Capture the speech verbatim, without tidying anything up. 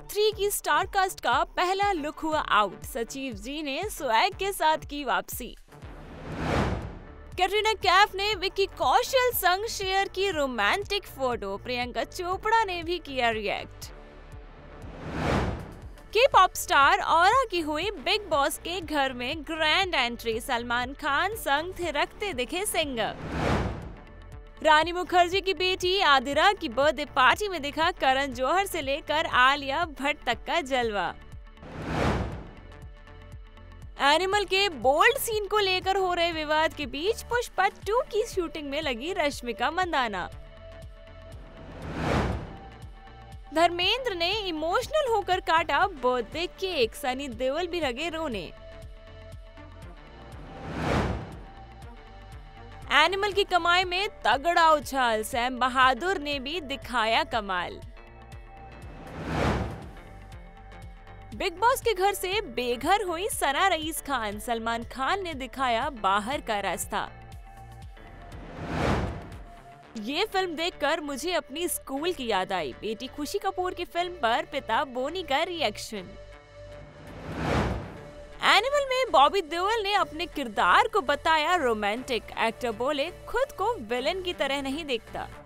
Three की star cast का पहला लुक हुआ आउट। सचिव जी ने स्वैग के साथ की वापसी। कैटरीना कैफ ने विक्की कौशल संग शेयर की रोमांटिक फोटो। प्रियंका चोपड़ा ने भी किया रिएक्ट। के पॉप स्टार औरा की हुई बिग बॉस के घर में ग्रैंड एंट्री। सलमान खान संग थिरकते दिखे सिंगर। रानी मुखर्जी की बेटी आदिरा की बर्थडे पार्टी में दिखा करण जौहर से लेकर आलिया भट्ट तक का जलवा। एनिमल के बोल्ड सीन को लेकर हो रहे विवाद के बीच पुष्पा टू की शूटिंग में लगी रश्मिका मंदाना। धर्मेंद्र ने इमोशनल होकर काटा बर्थडे केक। सनी देओल भी लगे रोने। एनिमल की कमाई में तगड़ा उछाल। सैम बहादुर ने भी दिखाया कमाल। बिग बॉस के घर से बेघर हुई सना रईस खान। सलमान खान ने दिखाया बाहर का रास्ता। ये फिल्म देखकर मुझे अपनी स्कूल की याद आई। बेटी खुशी कपूर की फिल्म पर पिता बोनी का रिएक्शन। एनिमल में बॉबी देओल ने अपने किरदार को बताया रोमांटिक। एक्टर बोले खुद को विलेन की तरह नहीं देखता।